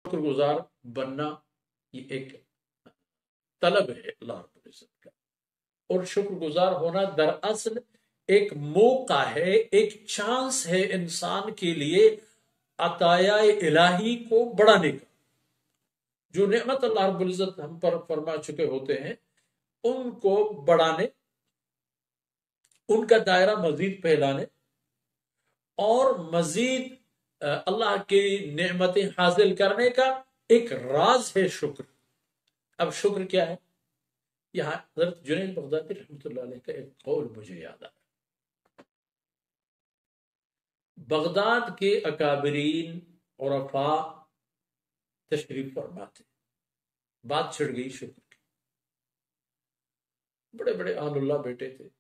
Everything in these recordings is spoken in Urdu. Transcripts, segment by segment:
شکر گزار بننا یہ ایک طلب ہے اللہ رب العزت کا، اور شکر گزار ہونا دراصل ایک موقع ہے، ایک چانس ہے انسان کے لیے عطایا الہی کو بڑھانے کا۔ جو نعمت اللہ رب العزت ہم پر فرما چکے ہوتے ہیں ان کو بڑھانے، ان کا دائرہ مزید پھیلانے اور مزید اللہ کی نعمتیں حاصل کرنے کا ایک راز ہے شکر۔ اب شکر کیا ہے؟ یہاں حضرت جنید بغدادی رحمۃ اللہ علیہ کا ایک قول مجھے یاد آیا۔ بغداد کے اکابرین عرفاء تشریف فرما تھے، بات چھڑ گئی شکر کی، بڑے بڑے اہل اللہ بیٹے تھے۔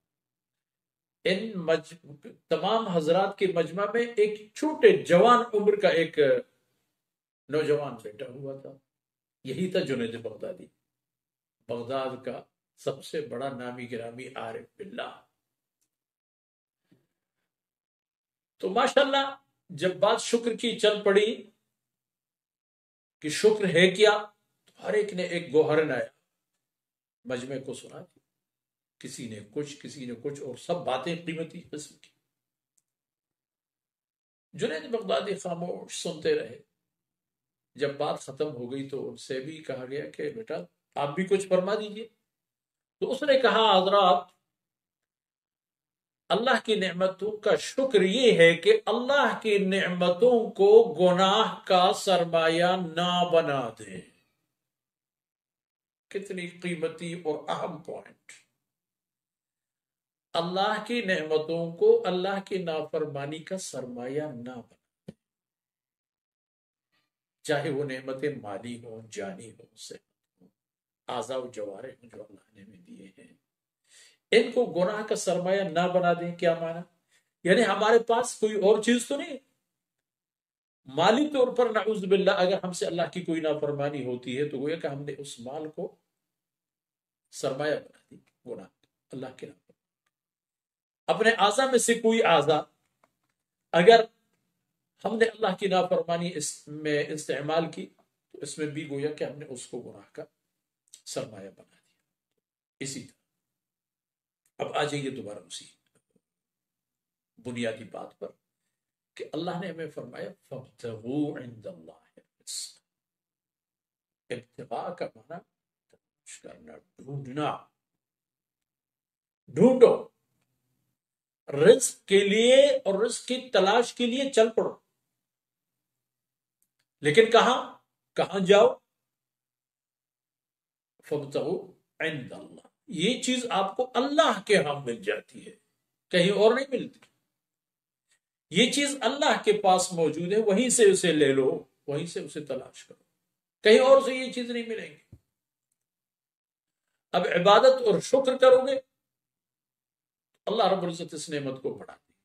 ان تمام حضرات کے مجمع میں ایک چھوٹے جوان عمر کا ایک نوجوان بیٹا ہوا تھا، یہی تھا جنید بغدادی، بغداد کا سب سے بڑا نامی گرامی عارف باللہ۔ تو ماشاءاللہ جب بات شکر کی چل پڑی کہ شکر ہے کیا، تو ہر ایک نے ایک گوہر نایا مجمع کو سنا دی، کسی نے کچھ اور سب باتیں قیمتی قسم کی۔ جنید بغدادی خاموش سنتے رہے۔ جب بات ختم ہو گئی تو ان سے بھی کہا گیا کہ بیٹا آپ بھی کچھ فرما دیجئے۔ تو اس نے کہا حضرات اللہ کی نعمتوں کا شکر یہ ہے کہ اللہ کی نعمتوں کو گناہ کا سرمایہ نہ بنا دے۔ کتنی قیمتی اور اہم پوائنٹ۔ اللہ کی نعمتوں کو اللہ کی نافرمانی کا سرمایہ نہ بنا، چاہے وہ نعمتیں مالی ہوں، جانی ہوں، صحت ہوں، اعضاء و جوارح ہوں جو اللہ نے ہمیں دیے ہیں، ان کو گناہ کا سرمایہ نہ بنا دیں۔ کیا معنی؟ یعنی ہمارے پاس کوئی اور چیز تو نہیں، مالی طور پر نعوذ باللہ اگر ہم سے اللہ کی کوئی نافرمانی ہوتی ہے تو گویا کہ ہم نے اس مال کو سرمایہ بنا دی گناہ اللہ کے نام۔ اپنے اعضاء میں سے کوئی اعضاء اگر ہم نے اللہ کی نافرمانی اس میں استعمال کی تو اس میں بھی گویا کہ ہم نے اس کو گناہ کا سرمایہ بنا دیا۔ اسی طرح اب آ جائیے دوبارہ اسی بنیادی بات پر کہ اللہ نے ہمیں فرمایا فَابْتَغُوا عِنْدَ اللَّهِ الرِّزْقَ۔ ابتغاء کا معنی تلاش کرنا، ڈھونڈنا، ڈھونڈو رزق کے لیے اور رزق کی تلاش کے لیے چل پڑو، لیکن کہاں جاؤ؟ فَابْتَغُوا عِنْدَ اللَّهِ، یہ چیز آپ کو اللہ کے ہاں مل جاتی ہے، کہیں اور نہیں ملتی۔ یہ چیز اللہ کے پاس موجود ہے، وہیں سے اسے لے لو، وہیں سے اسے تلاش کرو، کہیں اور سے یہ چیز نہیں ملیں گی۔ اب عبادت اور شکر کرو گے اللہ رب العزت اس نعمت کو بڑھا دے۔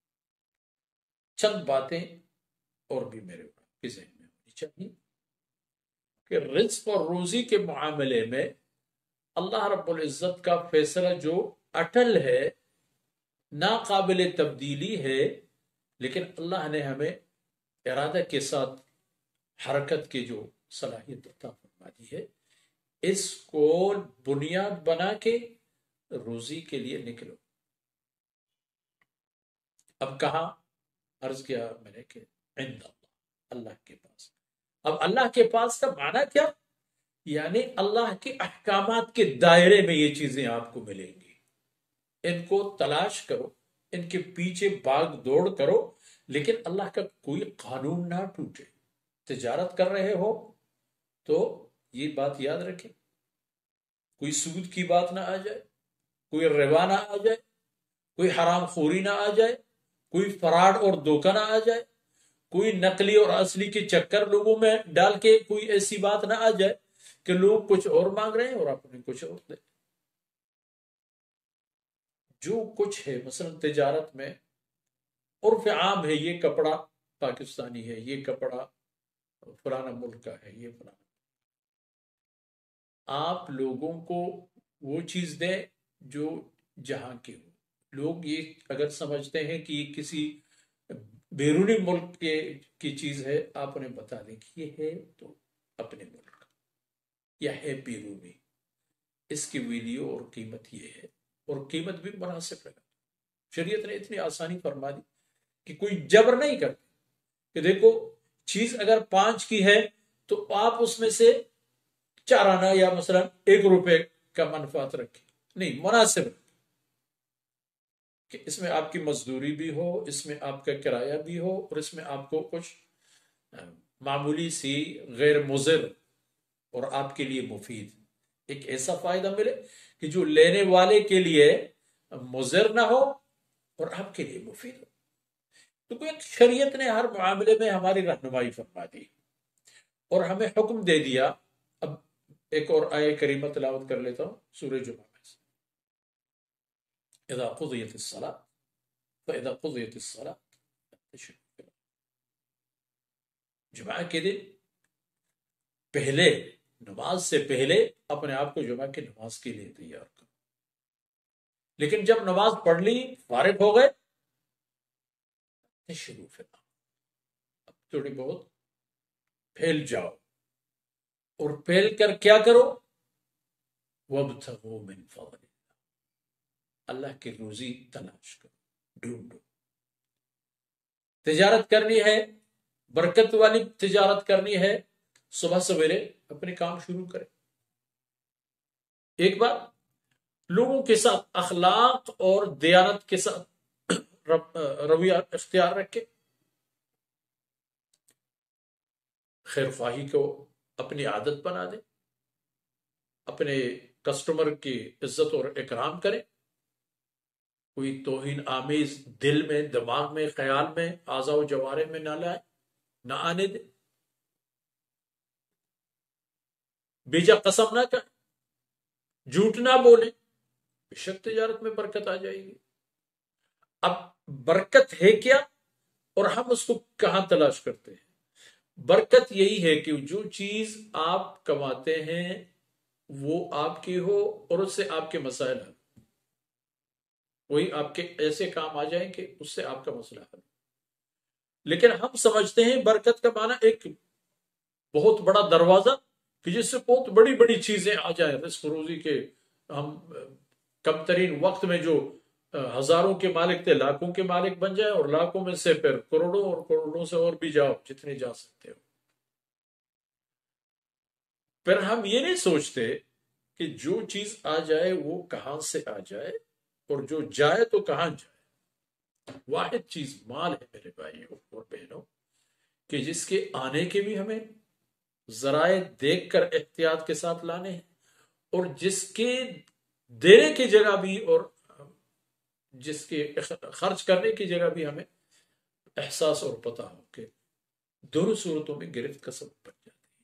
چند باتیں اور بھی میرے کے ذہن میں ہونی چاہیے کہ رزق اور روزی کے معاملے میں اللہ رب العزت کا فیصلہ جو اٹل ہے، ناقابل تبدیلی ہے، لیکن اللہ نے ہمیں ارادہ کے ساتھ حرکت کی جو صلاحیت عطا فرما دی ہے، اس کو بنیاد بنا کے روزی کے لیے نکلو۔ اب کہاں عرض کیا میں نے کہ عند اللہ، اللہ کے پاس۔ اب اللہ کے پاس کا معنی کیا؟ یعنی اللہ کے احکامات کے دائرے میں یہ چیزیں آپ کو ملیں گی، ان کو تلاش کرو، ان کے پیچھے بھاگ دوڑ کرو، لیکن اللہ کا کوئی قانون نہ ٹوٹے۔ تجارت کر رہے ہو تو یہ بات یاد رکھیں، کوئی سود کی بات نہ آ جائے، کوئی ربا نہ آ جائے، کوئی حرام خوری نہ آ جائے، کوئی فراڈ اور دھوکہ نہ آ جائے، کوئی نقلی اور اصلی کے چکر لوگوں میں ڈال کے کوئی ایسی بات نہ آ جائے کہ لوگ کچھ اور مانگ رہے ہیں اور آپ نے کچھ اور دے۔ جو کچھ ہے مثلا تجارت میں عرف عام ہے، یہ کپڑا پاکستانی ہے، یہ کپڑا فلانا ملک کا ہے، یہ فلانا، آپ لوگوں کو وہ چیز دیں جو جہاں کی ہو۔ لوگ یہ اگر سمجھتے ہیں کہ یہ کسی بیرونی ملک کی چیز ہے، آپ انہیں بتا دیں کہ یہ ہے تو اپنے ملک یا ہے بیرونی، اس کی ویلیو اور قیمت یہ ہے، اور قیمت بھی مناسب لگا۔ شریعت نے اتنی آسانی فرما دی کہ کوئی جبر نہیں کرتے کہ دیکھو چیز اگر 5 کی ہے تو آپ اس میں سے 4 آنا یا مثلا 1 روپے کا منفعت رکھیں، نہیں، مناسب کہ اس میں آپ کی مزدوری بھی ہو، اس میں آپ کا کرایہ بھی ہو، اور اس میں آپ کو کچھ معمولی سی غیر مضر اور آپ کے لیے مفید ایک ایسا فائدہ ملے کہ جو لینے والے کے لیے مضر نہ ہو اور آپ کے لیے مفید ہو۔ تو کوئی شریعت نے ہر معاملے میں ہماری رہنمائی فرما دی اور ہمیں حکم دے دیا۔ اب ایک اور آیہ کریمہ تلاوت کر لیتا ہوں سورہ جمعہ میں سے، اذا قضیت الصلاۃ فاذا قضیت الصلاۃ، جمعہ کے دن پہلے نماز سے پہلے اپنے آپ کو جمعہ کی نماز کے لیے تیار کرو، لیکن جب نماز پڑھ لی فارغ ہو گئے شروع اب تھوڑی بہت پھیل جاؤ، اور پھیل کر کیا کرو، وَابْتَغُوا مِن فَضْلِ اللَّهِ، اللہ کی روزی تلاش کرو، ڈھونڈو۔ تجارت کرنی ہے، برکت والی تجارت کرنی ہے، صبح سویرے اپنے کام شروع کریں۔ ایک بار لوگوں کے ساتھ اخلاق اور دیانت کے ساتھ رویہ اختیار رکھے، خیر خواہی کو اپنی عادت بنا دے، اپنے کسٹمر کی عزت اور اکرام کرے، کوئی توہین آمیز دل میں، دماغ میں، خیال میں، اعضاء و جوارح میں نہ لائے، نہ آنے دے، بیجا قسم نہ کرے، جھوٹ نہ بولے، بے شک تجارت میں برکت آ جائے گی۔ اب برکت ہے کیا اور ہم اس کو کہاں تلاش کرتے ہیں؟ برکت یہی ہے کہ جو چیز آپ کماتے ہیں وہ آپ کی ہو اور اس سے آپ کے مسائل حل، وہی آپ کے ایسے کام آ جائیں کہ اس سے آپ کا مسئلہ حل۔ لیکن ہم سمجھتے ہیں برکت کا معنی ایک بہت بڑا دروازہ کہ جس سے بہت بڑی بڑی چیزیں آ جائیں، رزق روزی کے ہم کم ترین وقت میں جو ہزاروں کے مالک تھے لاکھوں کے مالک بن جائیں، اور لاکھوں میں سے پھر کروڑوں، اور کروڑوں سے اور بھی جاؤ جتنے جا سکتے ہو۔ پھر ہم یہ نہیں سوچتے کہ جو چیز آ جائے وہ کہاں سے آ جائے، اور جو جائے تو کہاں جائے۔ واحد چیز مال ہے میرے بھائیوں اور بہنوں، کہ جس کے آنے کے بھی ہمیں ذرائع دیکھ کر احتیاط کے ساتھ لانے ہیں، اور جس کے دینے کی جگہ بھی اور جس کے خرچ کرنے کی جگہ بھی ہمیں احساس اور پتہ ہو کہ دونوں صورتوں میں گرفت کا سبب بن جاتی ہے۔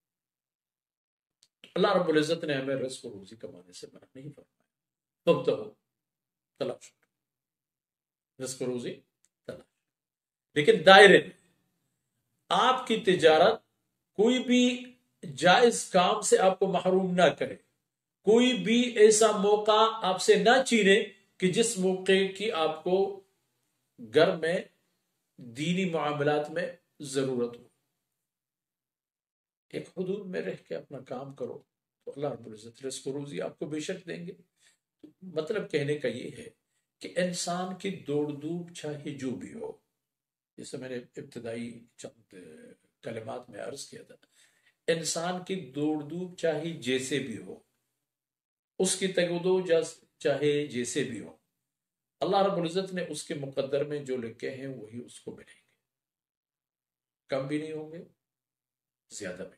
اللہ رب العزت نے ہمیں رزق و روزی کمانے سے منع نہیں فرمایا، تب تو تلاش رزق و روزی تلاش، لیکن دائرے میں آپ کی تجارت کوئی بھی جائز کام سے آپ کو محروم نہ کرے، کوئی بھی ایسا موقع آپ سے نہ چینے کہ جس موقع کی آپ کو گھر میں دینی معاملات میں ضرورت ہو۔ ایک حدود میں رہ کے اپنا کام کرو تو اللہ رب العزت رزق و روزی آپ کو بے شک دیں گے۔ مطلب کہنے کا یہ ہے کہ انسان کی دوڑ دھوپ چاہے جو بھی ہو، جیسے میں نے ابتدائی چند کلمات میں عرض کیا تھا، انسان کی دوڑ دھوپ چاہے جیسے بھی ہو، اس کی تگودو چاہے جیسے بھی ہو، اللہ رب العزت نے اس کے مقدر میں جو لکھے ہیں وہی اس کو ملیں گے، کم بھی نہیں ہوں گے، زیادہ بھی نہیں۔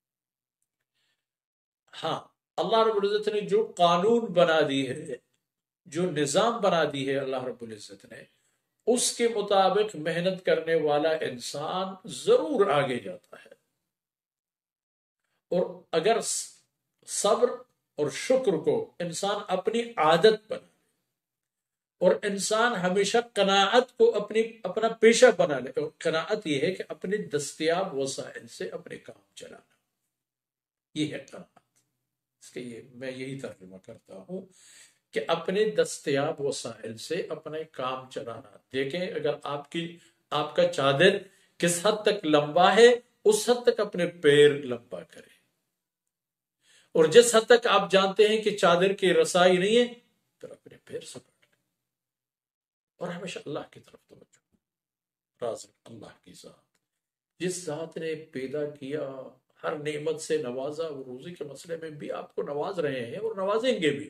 ہاں، اللہ رب العزت نے جو قانون بنا دی ہے، جو نظام بنا دی ہے اللہ رب العزت نے، اس کے مطابق محنت کرنے والا انسان ضرور آگے جاتا ہے۔ اور اگر صبر اور شکر کو انسان اپنی عادت بنا، اور انسان ہمیشہ قناعت کو اپنا پیشہ بنا لے، اور قناعت یہ ہے کہ اپنے دستیاب وسائل سے اپنے کام چلانا، یہ ہے قناعت۔ اس کے میں یہی ترجمہ کرتا ہوں کہ اپنے دستیاب وسائل سے اپنے کام چلانا۔ دیکھیں اگر آپ کی آپ کا چادر کس حد تک لمبا ہے اس حد تک اپنے پیر لمبا کرے، اور جس حد تک آپ جانتے ہیں کہ چادر کی رسائی نہیں ہے پھر اپنے پیر سپٹ لیں، اور ہمیشہ اللہ کی طرف توجہ، رازق اللہ کی ذات، جس ذات نے پیدا کیا، ہر نعمت سے نوازا، وہ روزی کے مسئلے میں بھی آپ کو نواز رہے ہیں اور نوازیں گے بھی،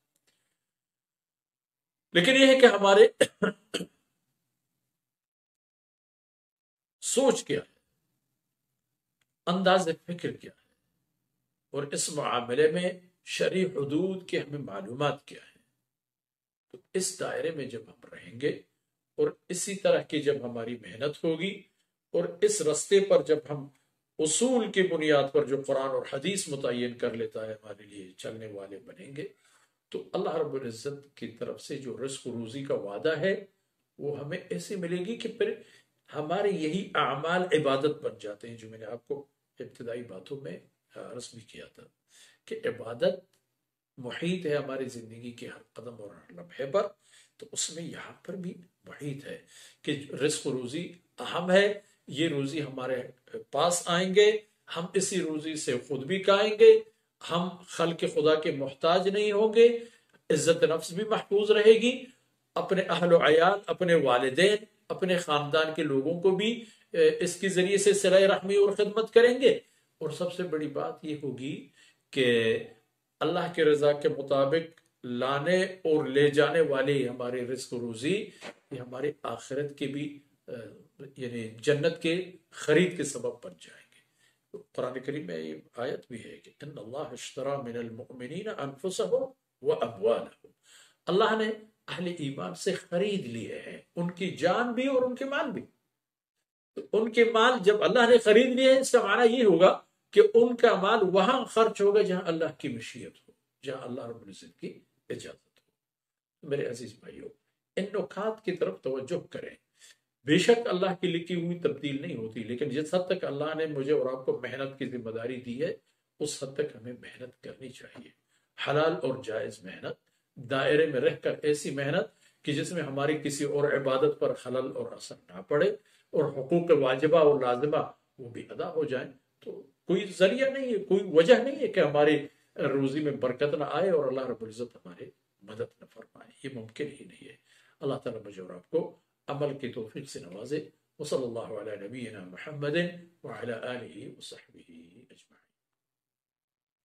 لیکن یہ ہے کہ ہمارے سوچ کیا ہے، انداز فکر کیا ہے، اور اس معاملے میں شرعی حدود کے ہمیں معلومات کیا ہے۔ تو اس دائرے میں جب ہم رہیں گے اور اسی طرح کی جب ہماری محنت ہوگی اور اس رستے پر جب ہم اصول کی بنیاد پر جو قرآن اور حدیث متعین کر لیتا ہے ہمارے لیے چلنے والے بنیں گے، تو اللہ رب العزت کی طرف سے جو رزق و روزی کا وعدہ ہے وہ ہمیں ایسی ملے گی کہ پھر ہمارے یہی اعمال عبادت بن جاتے ہیں، جو میں نے آپ کو ابتدائی باتوں میں عرض بھی کیا تھا کہ عبادت محیط ہے ہماری زندگی کے ہر قدم اور ہر لمحے پر، تو اس میں یہاں پر بھی محیط ہے کہ رزق و روزی اہم ہے، یہ روزی ہمارے پاس آئیں گے، ہم اسی روزی سے خود بھی کھائیں گے، ہم خلق خدا کے محتاج نہیں ہوں گے، عزت نفس بھی محفوظ رہے گی، اپنے اہل و عیال، اپنے والدین، اپنے خاندان کے لوگوں کو بھی اس کے ذریعے سے صلہ رحمی اور خدمت کریں گے، اور سب سے بڑی بات یہ ہوگی کہ اللہ کے رضا کے مطابق لانے اور لے جانے والی ہماری رزق و روزی یہ ہماری آخرت کے بھی یعنی جنت کے خرید کے سبب بن جائیں گے۔ قرآن کریم میں یہ آیت بھی ہے کہ ان اللہ اشترى من المؤمنین انفسهم واموالهم، اللہ نے اہل ایمان سے خرید لیے ہیں ان کی جان بھی اور ان کے مال بھی۔ تو ان کے مال جب اللہ نے خرید لیے اس کا معنی یہ ہوگا کہ ان کا مال وہاں خرچ ہوگا جہاں اللہ کی مشیت ہو، جہاں اللہ رب العزت کی اجازت ہو۔ میرے عزیز بھائیو، ان نکات کی طرف توجہ کریں، بے شک اللہ کی لکھی ہوئی تبدیل نہیں ہوتی، لیکن جس حد تک اللہ نے مجھے اور آپ کو محنت کی ذمہ داری دی ہے اس حد تک ہمیں محنت کرنی چاہیے، حلال اور جائز محنت، دائرے میں رہ کر ایسی محنت کہ جس میں ہماری کسی اور عبادت پر خلل اور اثر نہ پڑے، اور حقوق واجبہ اور لازمہ وہ بھی ادا ہو جائیں۔ تو کوئی ذریعہ نہیں ہے، کوئی وجہ نہیں ہے کہ ہماری روزی میں برکت نہ آئے اور اللہ رب العزت ہمارے مدد نہ فرمائے، یہ ممکن ہی نہیں ہے۔ اللہ تعالیٰ مجھے اور آپ کو عمل کی توفیق سے نوازے۔ وصلی اللہ علی نبینا محمد وعلی آلہ وصحبہ۔